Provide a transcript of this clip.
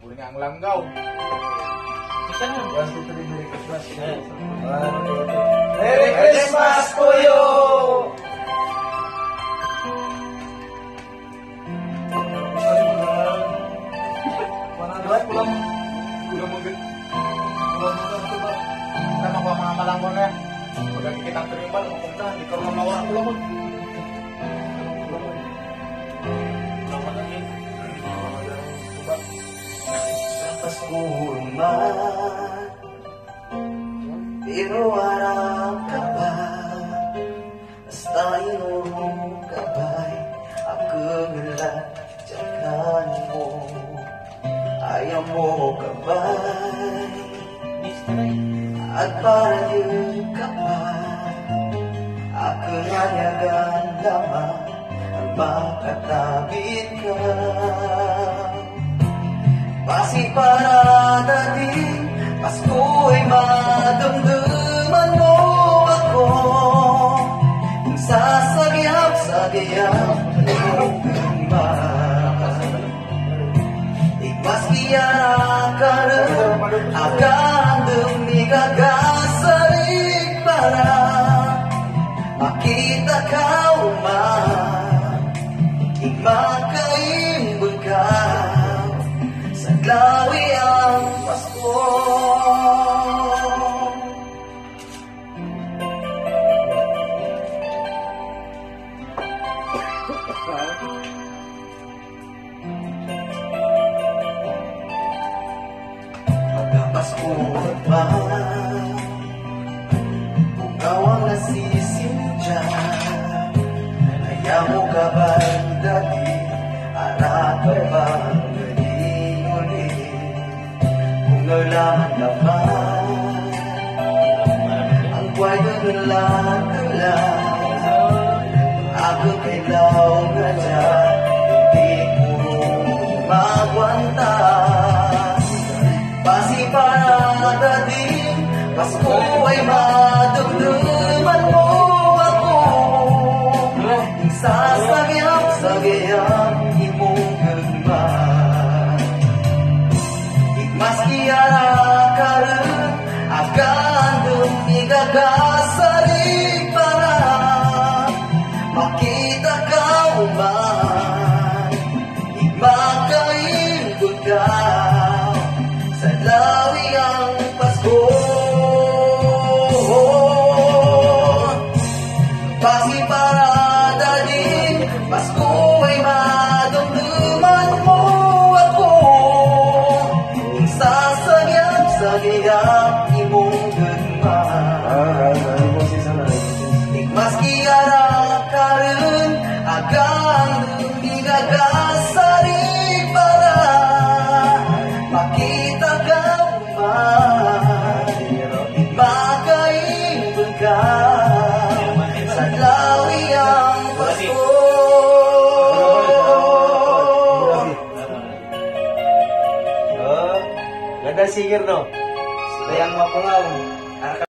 Uli nga ang langgaw. Isa na. Merry Christmas. Merry Christmas, Kuyo! Nama ko ang mga kalangkon na yan. Huwag kitang tinimbal, mapunta, hindi ka rin mawala ko lang. Pasko man, pero harap ka ba? Basta inurong kabay, akong latyakan mo. Ayaw mo kabay, at para yun ka pa. Akong hanyagan lamang, ang makatabit ka. Basi parada din, Pasko'y madamdaman mo ako. Kung sasagyap-sagyap ng gamba, maski akaran akan demi gagasarin para makita kau man makaibig ka sa lawi ang Pasko. Pasko ba? Ikaw ang nasisimdya. Ayaw mo ka ba'y dati? Anak ka ba'ng galing ulit? Kung nalaman naman ang kwento nila, ako kailaw na dyan, hindi ko magwanta. Basi parada din, Pasko ay madamdaman mo ako. Sasagyap-sagyap imong gagma. Maski arakaran, akan dumigagasarig para makita ka man. Magkaibig ka sa lawi ang Pasko. Basi parada din, Pasko ay madamdaman mo ako. Kung sasagyap-sagyap imong gagma. Maski arakaran, agang dumigagasarig para makita ka man. Makaibig ka sa lawi ang Pasko. Ganda singer no? Sayang mapungaw.